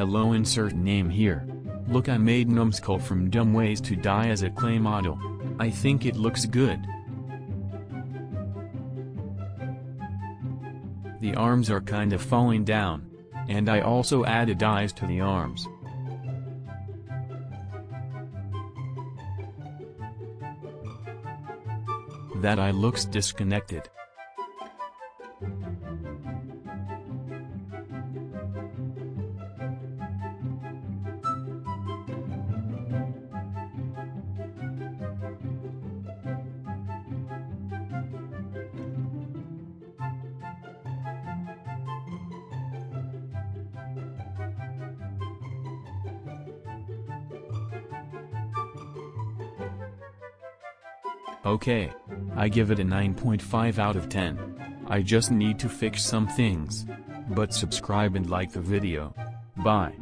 Hello, insert name here. Look, I made Numskull from Dumb Ways to Die as a clay model. I think it looks good. The arms are kind of falling down. And I also added eyes to the arms. That eye looks disconnected. Okay, I give it a 9.5 out of 10. I just need to fix some things. But subscribe and like the video. Bye.